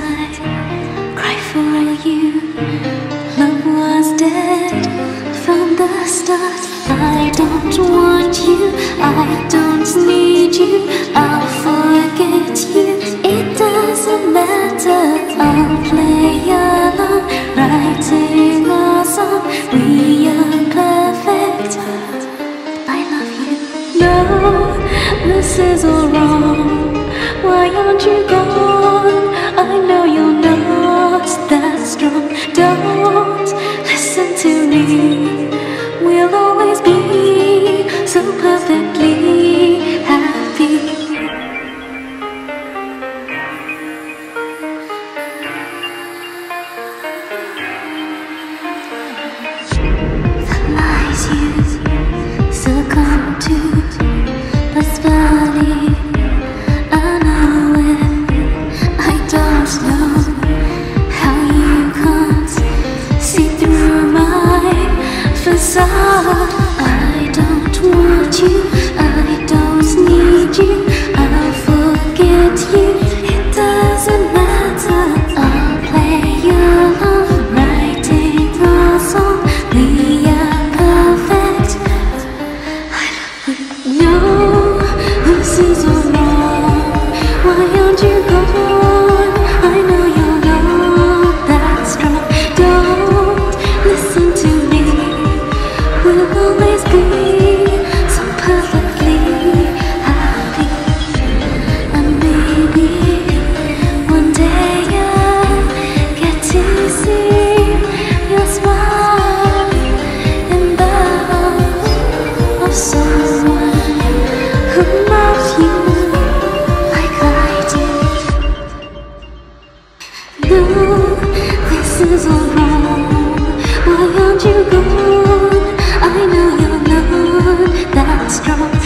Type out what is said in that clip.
cry for you. Love was dead from the start. I don't want you, I don't need you, I'll forget you. It doesn't matter, I'll play along, writing a song. We are perfect, I love you. No, this is all wrong. Why aren't you gone? I know you're not that strong. Don't listen to me. We'll always be so perfectly happy. The lies you succumb to, that's funny. I know it. I don't know how you can't see through my facade. I don't want you, I don't need you, I'll forget you. It doesn't matter, I'll play along, writing a song. We are perfect, I love you. No, this is all wrong. Why aren't you gone? I know you're not that strong. Don't listen to me. We'll always be so perfectly happy. And maybe one day I'll get to see your smile in the arms of someone who loves you like I do. No, this is all wrong. Why aren't you gone? I know you're not that strong.